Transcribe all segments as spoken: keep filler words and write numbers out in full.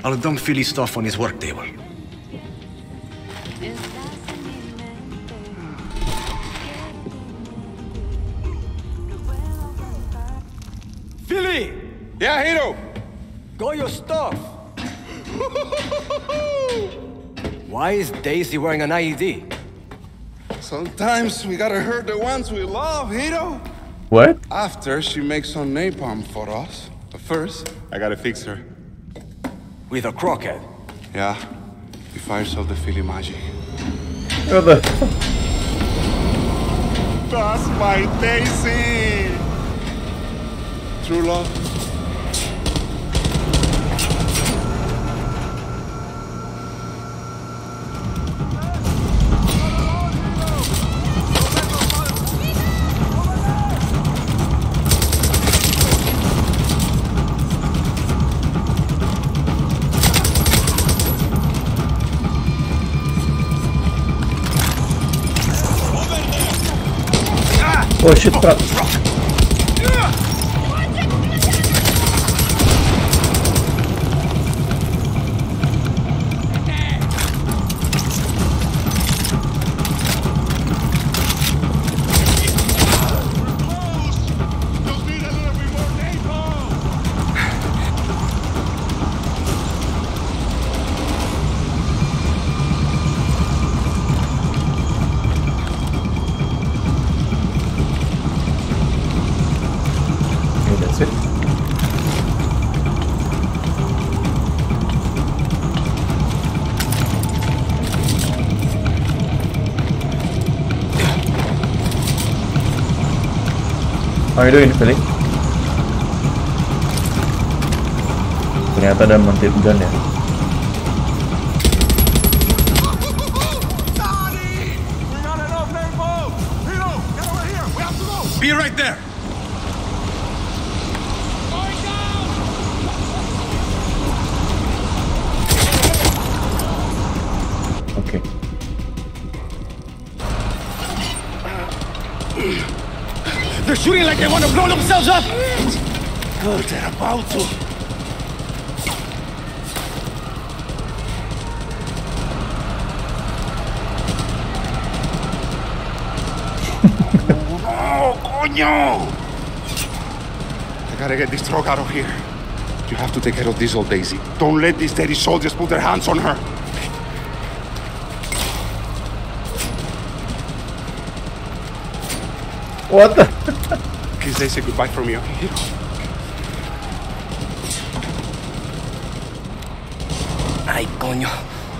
I'll dump Philly's stuff on his work table. Philly! Yeah, Hiro! Got your stuff! Why is Daisy wearing an I E D? Sometimes we gotta hurt the ones we love, Hiro. What? After, she makes some napalm for us. But first, I gotta fix her. With a crockhead? Yeah, he fires off the Philly magic. What the? That's my Daisy! True love. Oh shit, truck. That's it. How are you doing, Philly? Ternyata ada mounted gun ya. Be right there! Okay. They're shooting like they want to blow themselves up! Good, they're about to. Oh, coño! I gotta get this truck out of here. You have to take care of this old Daisy. Don't let these dirty soldiers put their hands on her. What the? Kiss Daisy goodbye from you. Ay, coño.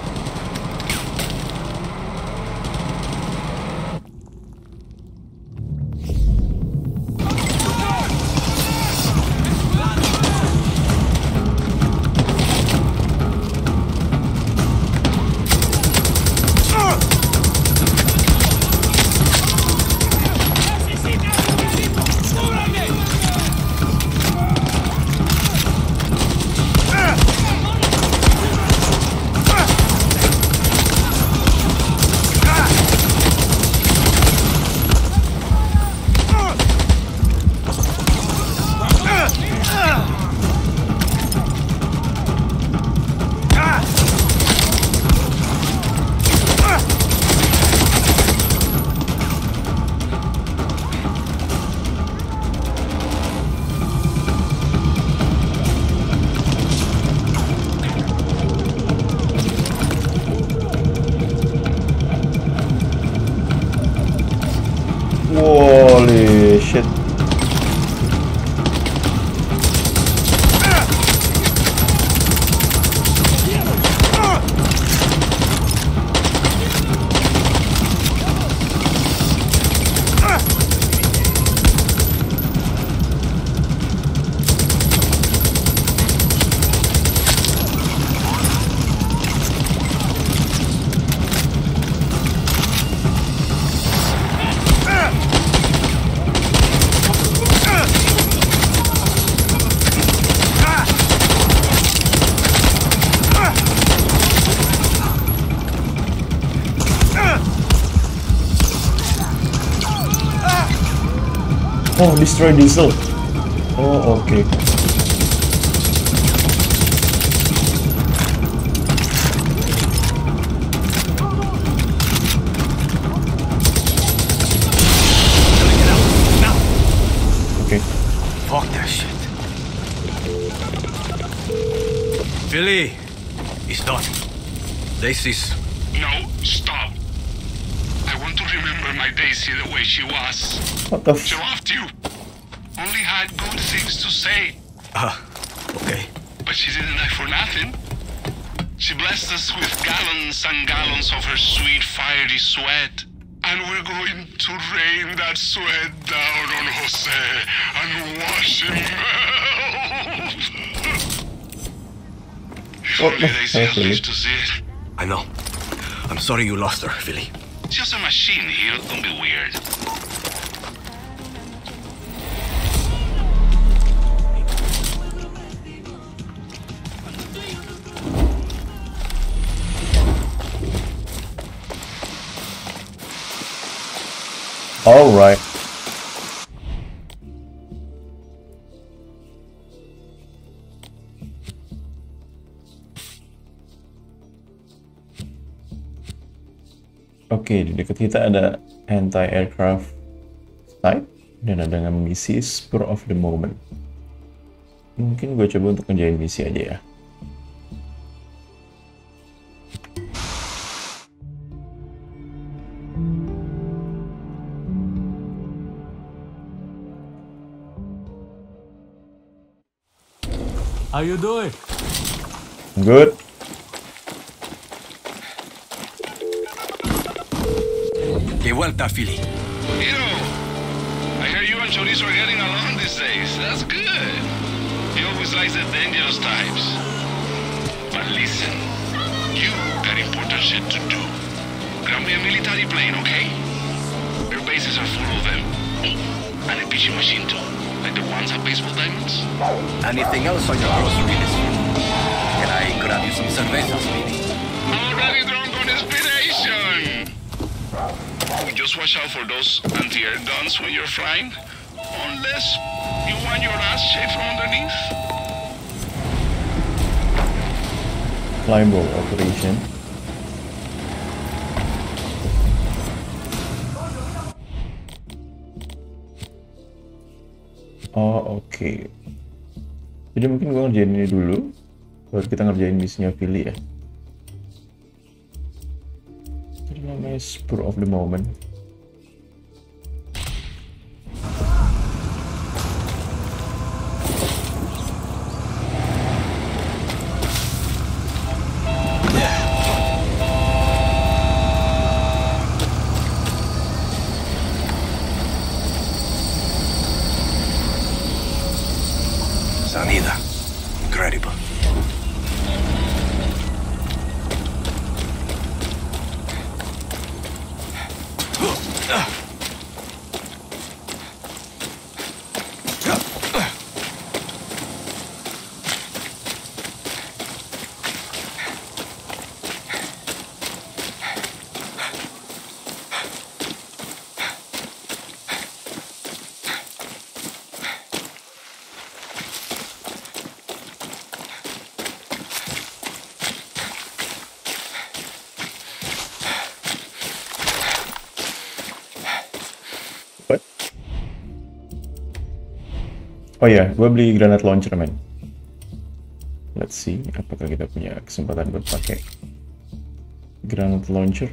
Holy shit. Oh, destroy diesel. Oh, okay. It's done. Daisy's... No, stop. I want to remember my Daisy the way she was. What the f... She loved you. Only had good things to say. Ah, okay. But she didn't die for nothing. She blessed us with gallons and gallons of her sweet, fiery sweat. And we're going to rain that sweat down on Jose and wash him melt. If What only the Daisy hell, had Philly? lived to see it. I know. I'm sorry you lost her, Philly. Just a machine here, don't be weird. All right. Oke, di dekat kita ada anti-aircraft sight dan ada misi Spur of the Moment. Mungkin gue coba untuk ngerjain misi aja ya. How you doing? Good. Que vuelta, Philly. Hiro, I hear you and Chorizo are getting along these days. That's good. He always likes the dangerous types. But listen, you got important shit to do. Grab me a military plane, okay? Their bases are full of them. Oh, and a pitching machine too. Like the ones at Baseball Diamonds. Anything else on your grocery list? Can I grab you some cervezas, Philly? I'm already drunk on inspiration. Just watch out for those anti-air guns when you're flying. Unless you want your ass shaved from underneath. Flying ball operation. Oh, oke. Okay. Jadi mungkin gue ngerjain ini dulu, baru kita ngerjain misinya Philly ya. Jadi namanya Spur of the Moment. Sanida. Incredible. What? Oh ya, gue beli granat launcher, men. Let's see, apakah kita punya kesempatan buat pakai granat launcher.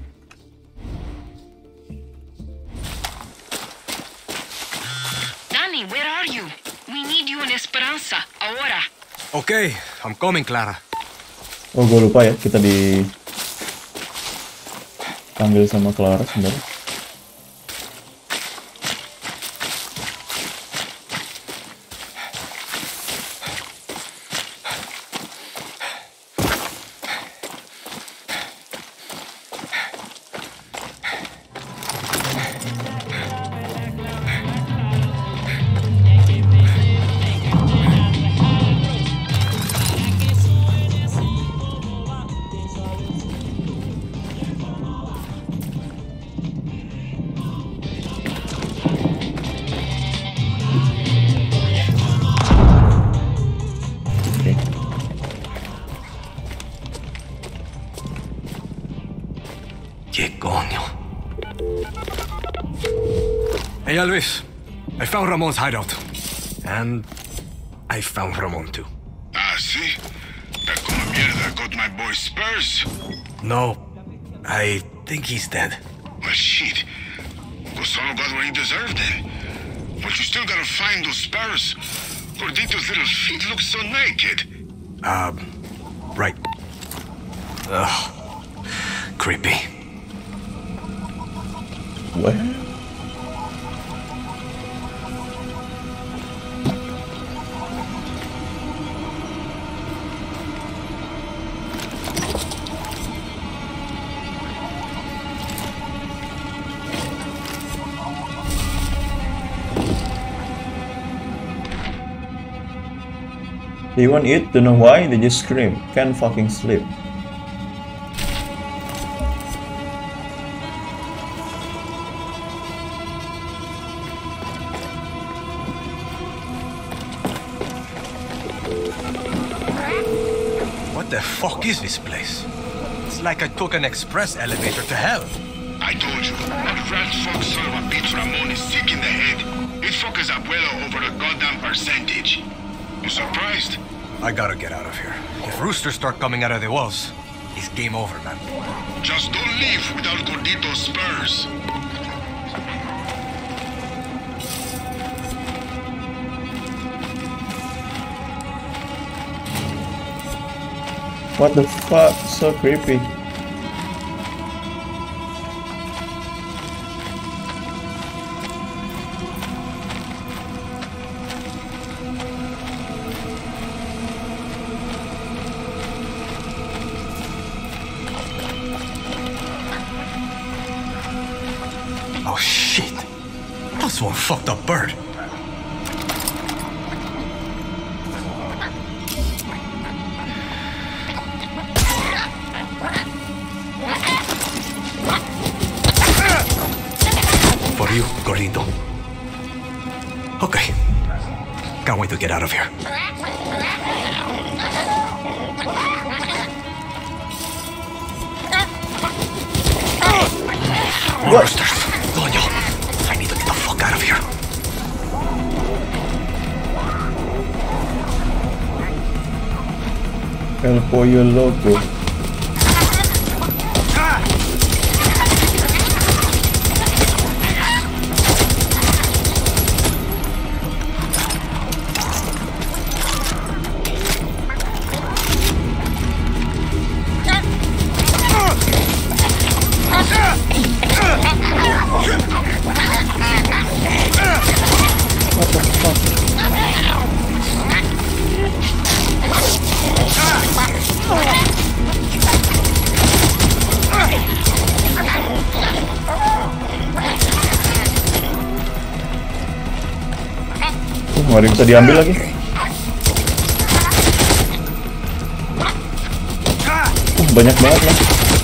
Danny, where are you? We need you in Esperanza, ahora. Okay, I'm coming, Clara. Oh, gue lupa ya, kita di panggil sama Clara sebentar. ¿Qué coño? Hey, Elvis. I found Ramon's hideout. And I found Ramon, too. Ah, see? That's gonna Mierda, got my boy Spurs? No, I think he's dead. Well, shit. Gonzalo got what he deserved then. But you still gotta find those Spurs. Gordito's little feet look so naked. Um, right. Ugh. Creepy. What? They won't eat, don't know why, they just scream. Can't fucking sleep. What the fuck is this place? It's like I took an express elevator to hell. I told you, that rat fuck son of a bitch Ramon is sick in the head. It fuck his abuelo over a goddamn percentage. You surprised? I gotta get out of here. If roosters start coming out of the walls, it's game over, man. Just don't leave without Gordito's Spurs. What the fuck? So creepy. Oh shit! That's one fucked up bird. For you, Gordito. Okay. Can't wait to get out of here. Roosters! Coño! I need to get the fuck out of here. El pollo loco. Nggak ada yang bisa diambil lagi. Uh, banyak banget lah.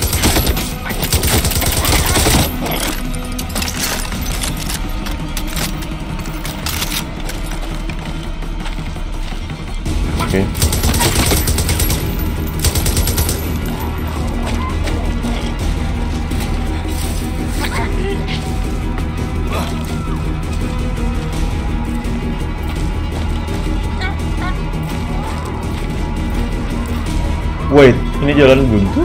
Oke. Okay. Wait, ini jalan buntu?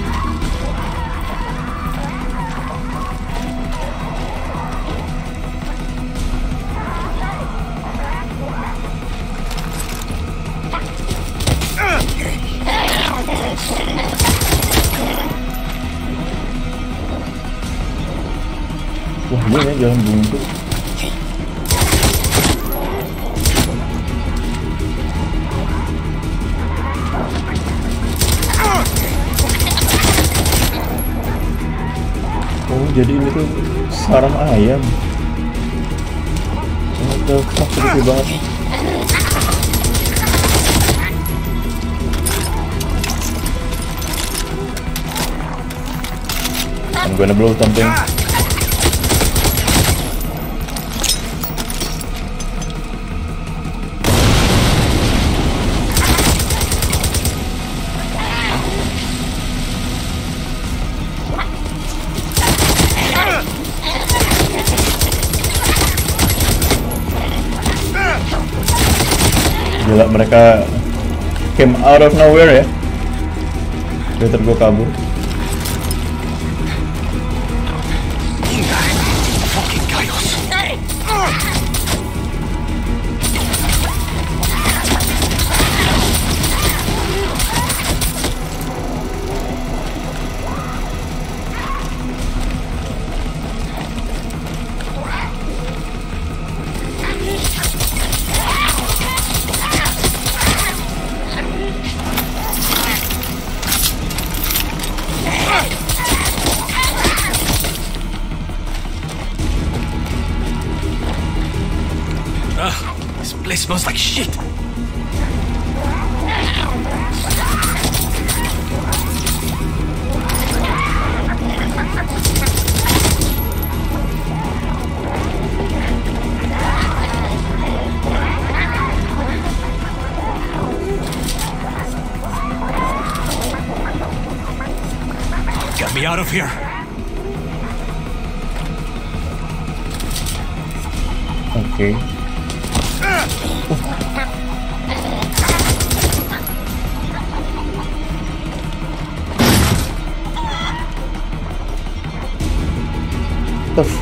Wah, ini ya jalan buntu. Oh, jadi ini tuh sarang ayam. What the fuck, gede banget. I'm gonna blow something. Gila, mereka came out of nowhere ya. Better gue kabur. Fucking chaos. It smells like shit. Get me out of here. Okay. The f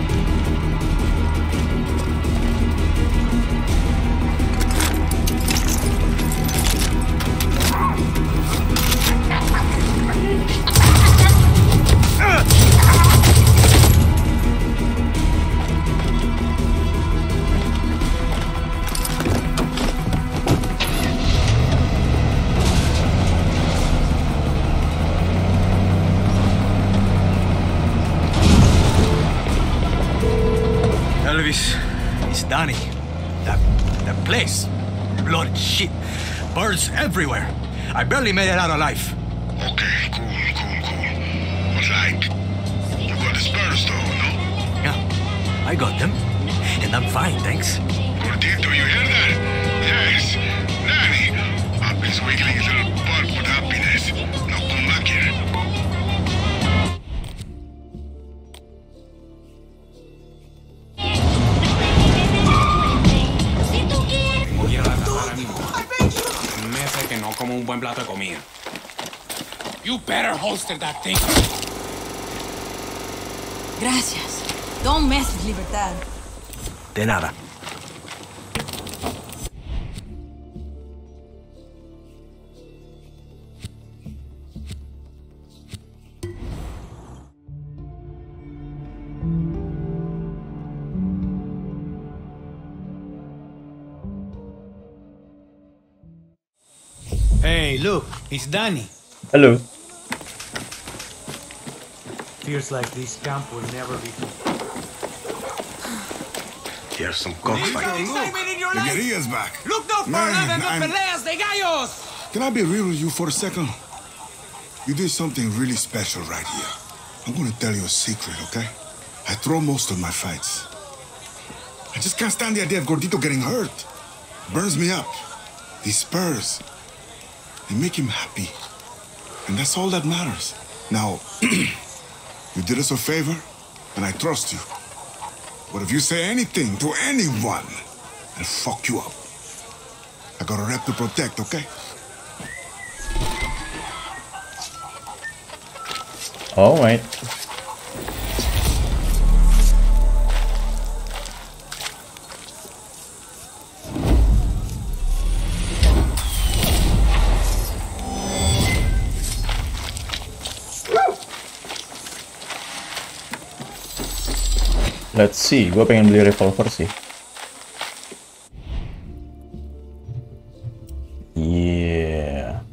Elvis, it's Danny. That, that place. Blood and shit. Birds everywhere. I barely made it out alive. Okay, cool, cool, cool. But like, you got the spurs though, no? Yeah, I got them. And I'm fine, thanks. Gordito, you hear that? Yes. Danny, I've been wiggling his little butt with happiness. Now come back here. Como un buen plato de comida. You better holster that thing. Gracias. Don't mess with Libertad. De nada. Hey, look, it's Danny. Hello. Feels like this camp will never be full. Here's some cockfight. The guerrilla's back. Look no Man, further than the I'm- peleas de gallos. Can I be real with you for a second? You did something really special right here. I'm gonna tell you a secret, okay? I throw most of my fights. I just can't stand the idea of Gordito getting hurt. Burns me up. These spurs, they make him happy. And that's all that matters. Now, you did us a favor, and I trust you. But if you say anything to anyone, I'll fuck you up. I got a rep to protect, okay? All right. Let's see, gue pengen beli revolver sih. Yeah.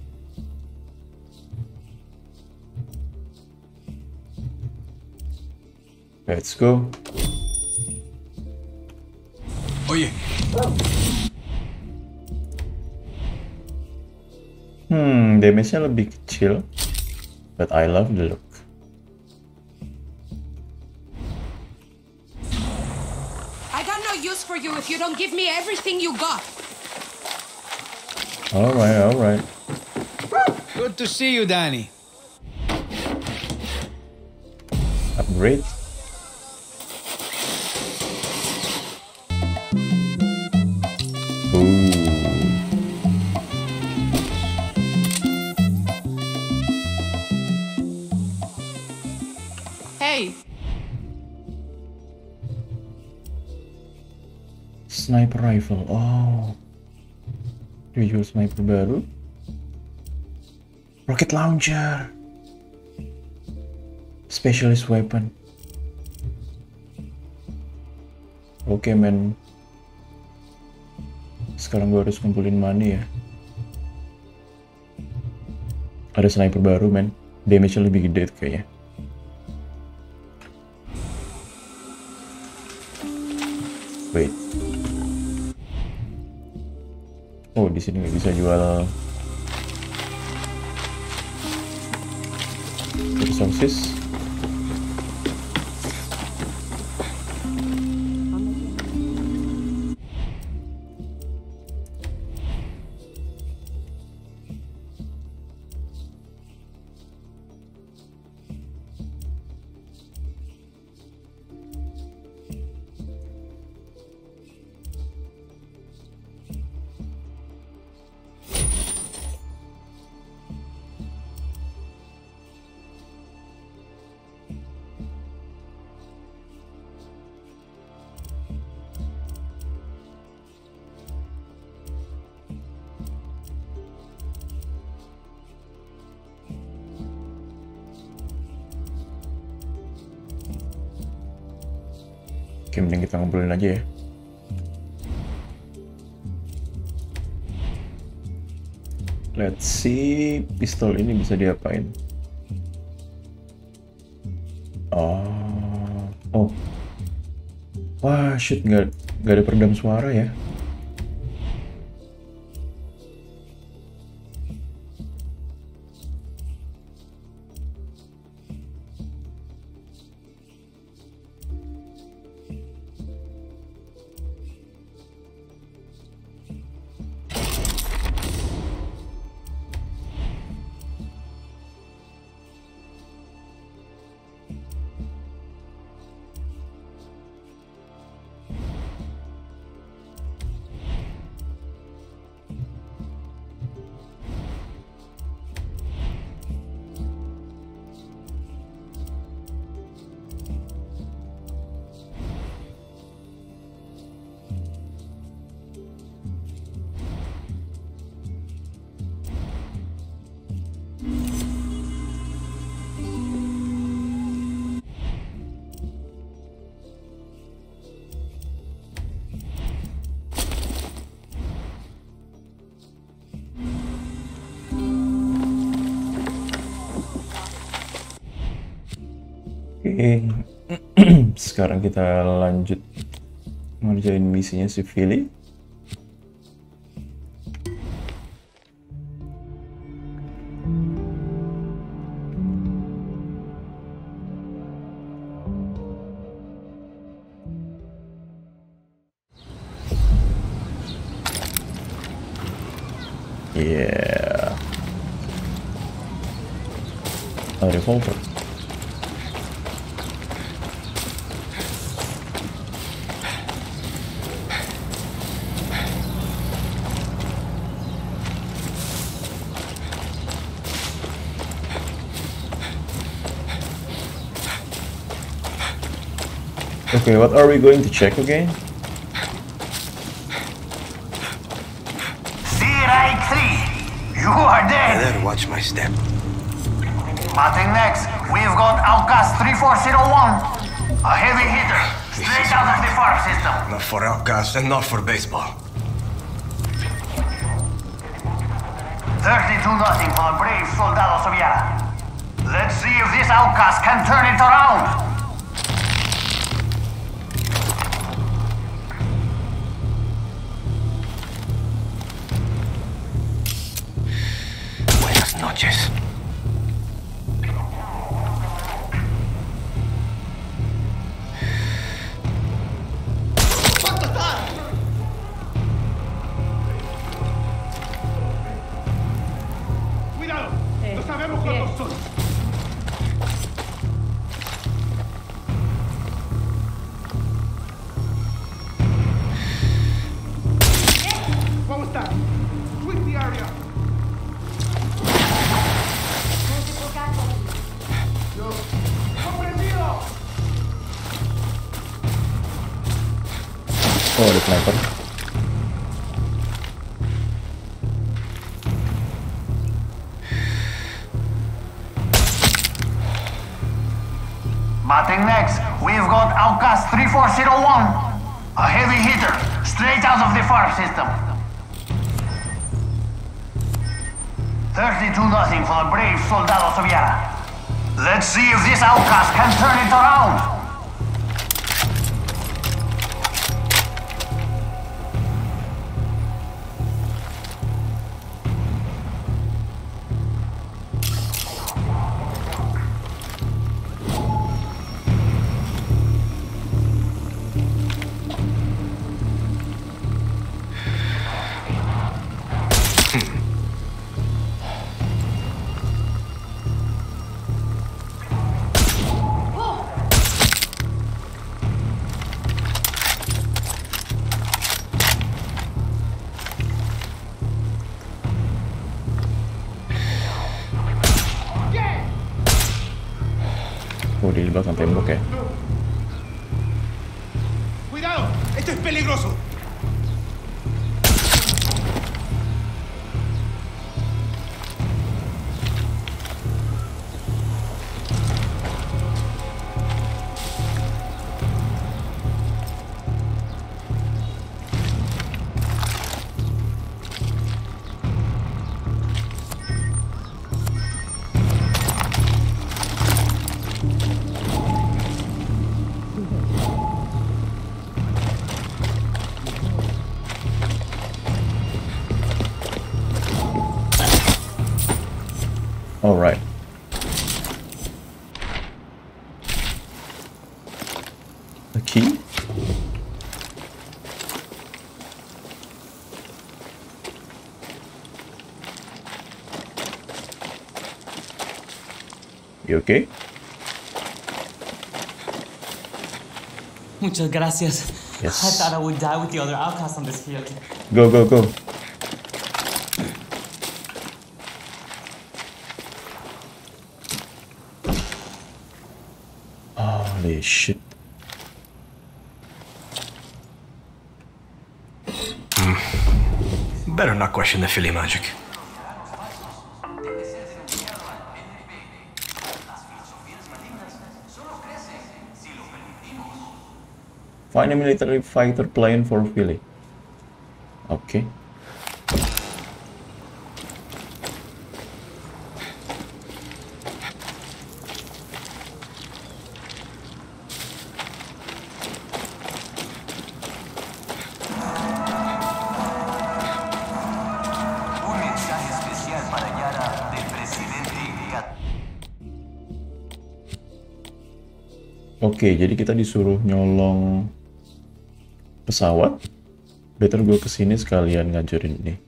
Let's go. Oye, Hmm, damage-nya lebih kecil, but I love the look. I got no use for you if you don't give me everything you got. All right, all right. Good to see you, Danny. Upgrade. Ooh. Hey. Sniper rifle. Oh. Dijual sniper baru. Rocket launcher. Specialist weapon. Oke, okay, men. Sekarang gue harus kumpulin money ya. Ada sniper baru, men. Damage-nya lebih gede tuh kayaknya. Wait. Oh, di sini nggak bisa jual resources. Oke, mending kita ngumpulin aja ya. Let's see, pistol ini bisa diapain? Oh, oh, wah, shit, nggak nggak ada peredam suara ya. Oke, sekarang kita lanjut ngerjain misinya si Philly. Yeah, a revolver. Okay, what are we going to check again? C I three, you are dead. I better watch my step. Nothing next. We've got Outcast three four zero one. A heavy hitter, straight out of the farm system. Not for Outcast and not for baseball. thirty-two nothing for the brave Soldados of Yara. Let's see if this Outcast can turn it around. Noches. Cuidado, no sabemos cuántos son. ¿Cómo está? Sweep the area. ¡Comprendido! Oh, ada sniper. Batting next, we've got Outcast three four zero one. A heavy hitter, straight out of the farm system. thirty-two nothing for the brave Soldados of Yara. Let's see if this Outcast can turn it around. Oh, di belakang tembok ya. Cuidado, esto es peligroso. All right. A key? You okay? Muchas gracias. Yes. I thought I would die with the other outcasts on this field. Go, go, go. Holy shit. Mm. Better not question the Philly magic. Find a military fighter plane for Philly. Okay. Oke, jadi kita disuruh nyolong pesawat. Better gue kesini sekalian ngancurin ini.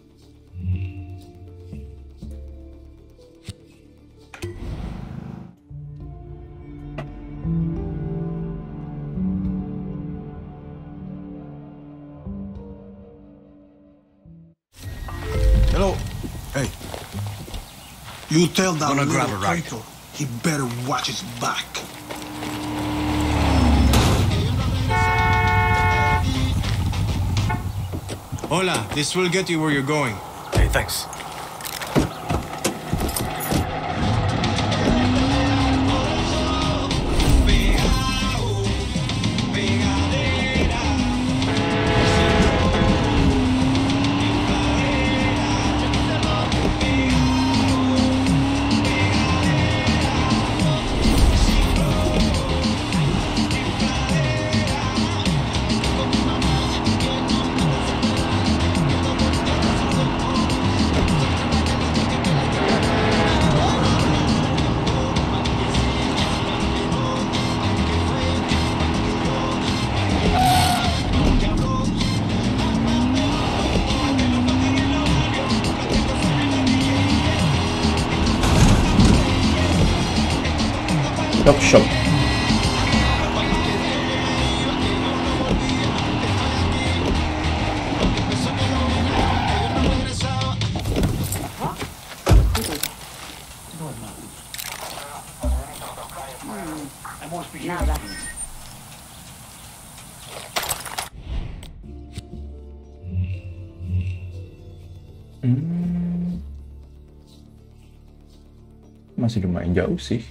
Hello. Hey. You tell that Gonna little grab a ride. traitor he better watch his back. Hola, this will get you where you're going. Hey, thanks. Shop shop. masih lumayan jauh sih.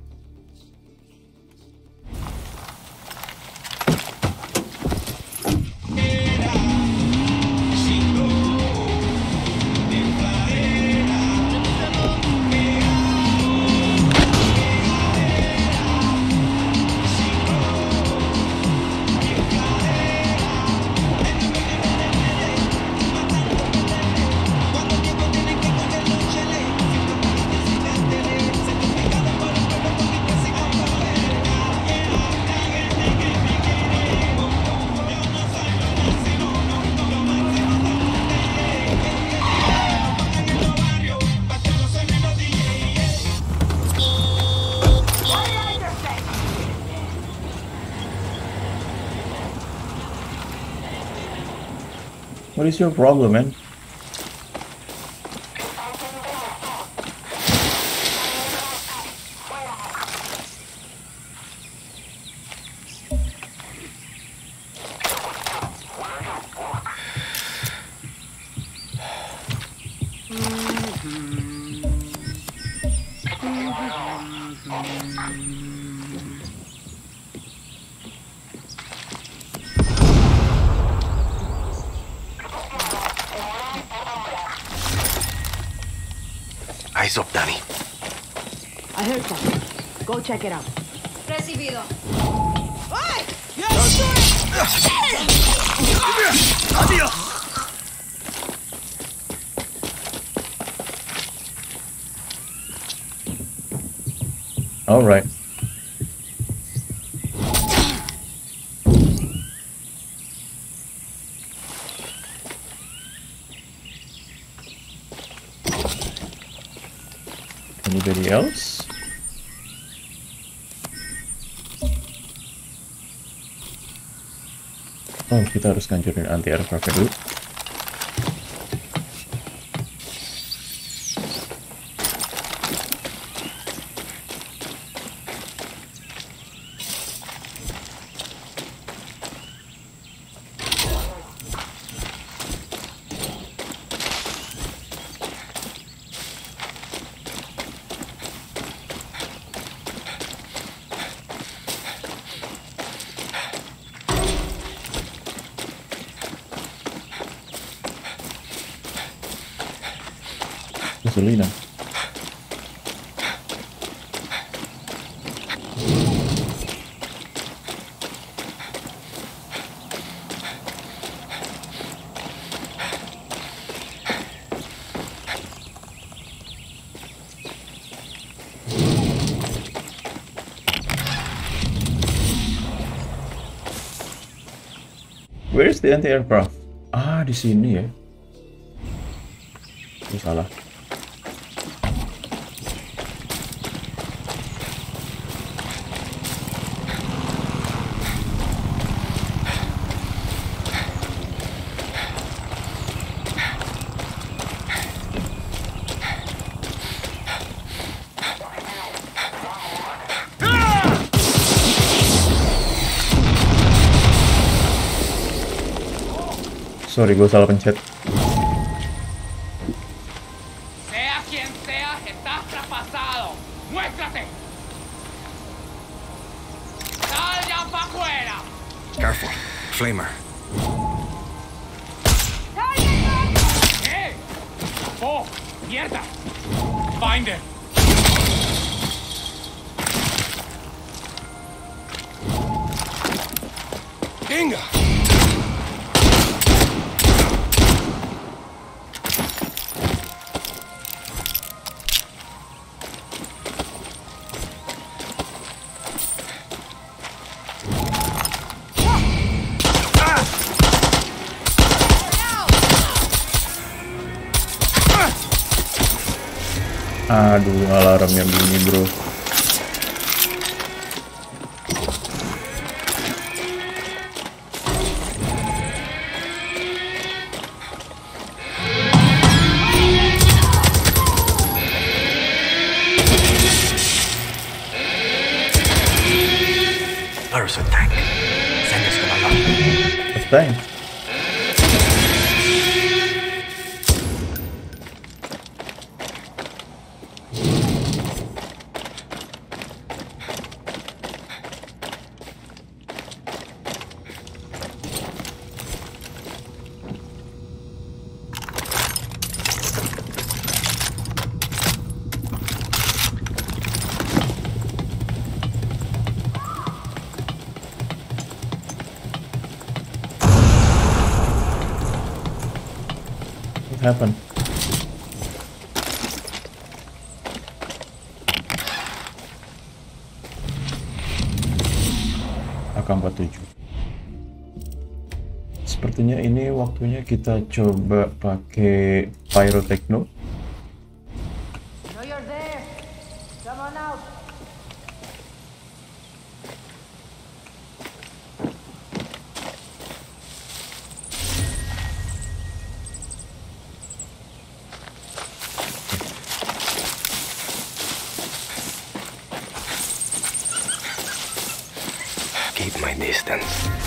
What is your problem, man? Eyes up, Danny. I heard something. Go check it out. Recibido. ¡Ay! Adiós. All right. Anybody else? Oh, kita harus ngancurin anti-aircraft dulu. Gasolina. Where is the anti-aircraft? Ah, di sini ya. Itu salah. Sorry, gue salah pencet. Sea quien sea, estás traspasado. ¡Muéstrate! ¡Sal ya pa' afuera! Careful. Flamer. ¡Eh! ¡Oh! ¡Mierda! Find it! Venga! Aduh, alarmnya bunyi, bro. There's a tank. Send us to the lot. A tank? happened? A K empat tujuh. Sepertinya ini waktunya kita coba pakai pyrotechno. No, you're there. Come on out. Keep my distance.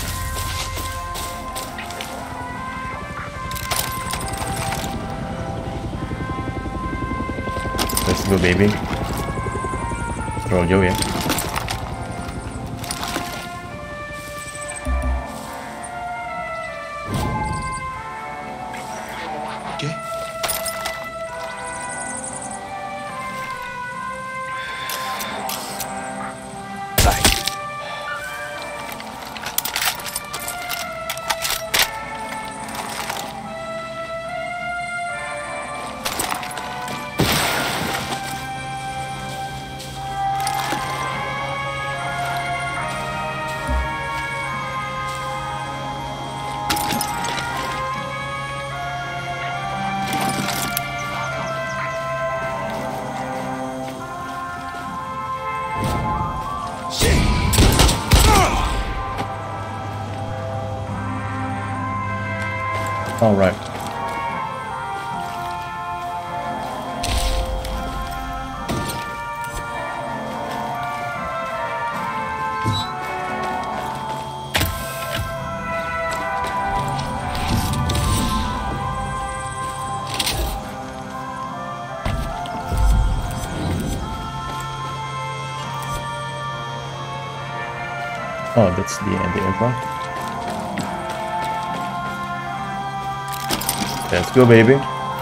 Let's go, baby. Terlalu jauh ya. Oke. All right. Oh, that's the anti-aircraft. Let's go, baby.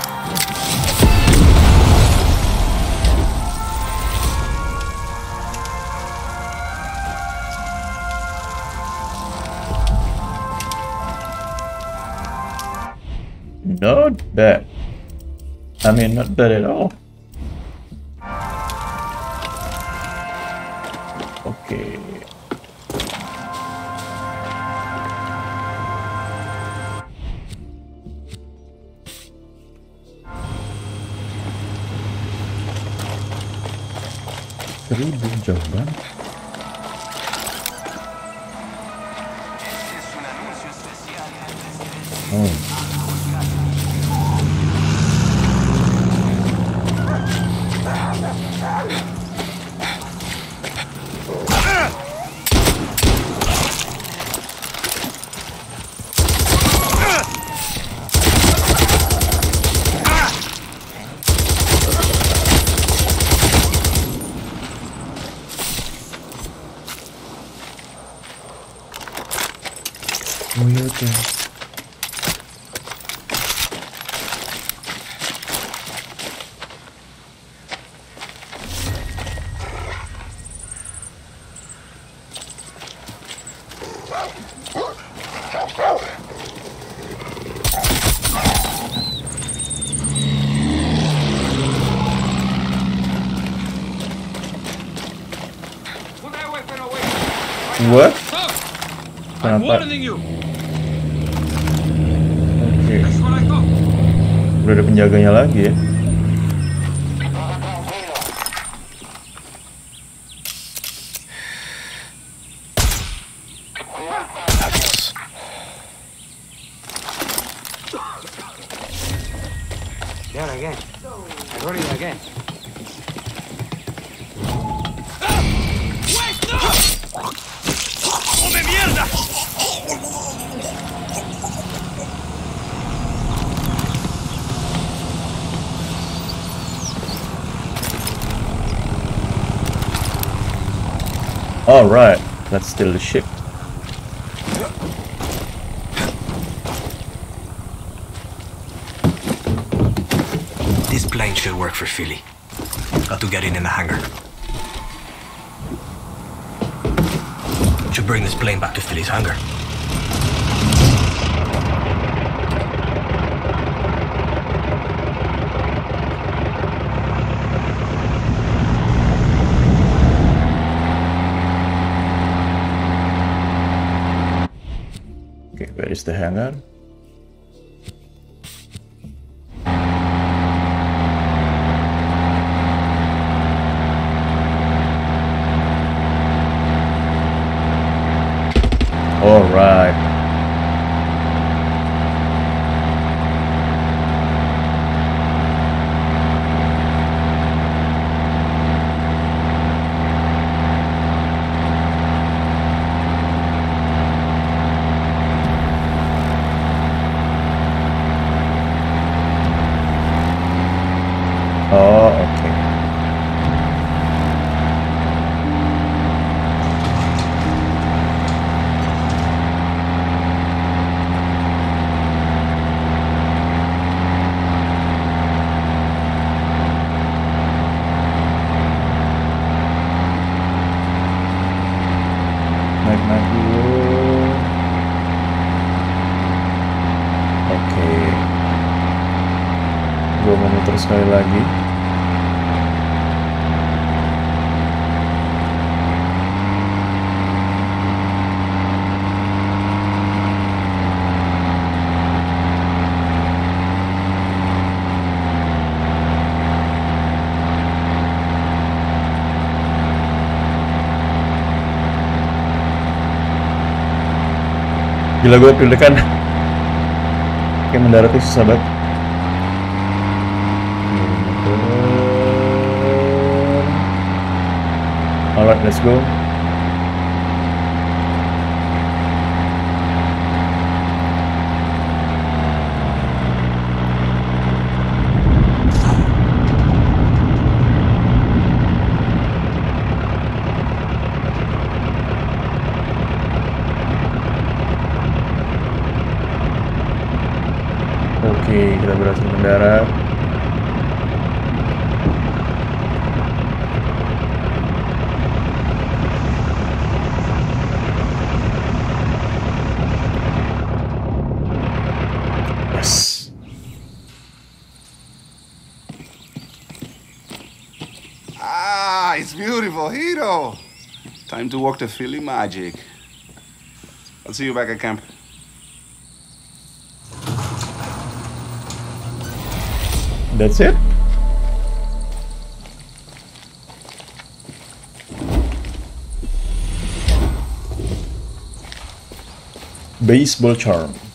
Not bad. I mean, not bad at all. Okay. Seribu jauh banget. Oh. Oh iya tuh. What? I'm Kenapa? warning you. Oke. That's what I thought. Udah ada penjaganya lagi ya. There again. I got it again. ¡Come mierda! All right, let's steal the ship. This plane should work for Philly. Got to get it in the hangar. Should bring this plane back to Philly's hangar. There is the hangar. All right. Oh, oke. Naik-naik dulu. Oke. Gue mau muter sekali lagi. Gila, gue deg-degan. Kayak mendarat itu susah banget. Alright, let's go. Oke, kita berhasil mendarat. Yes. Ah, it's beautiful, Hiro. Time to work the Philly magic. I'll see you back at camp. That's it? Baseball charm.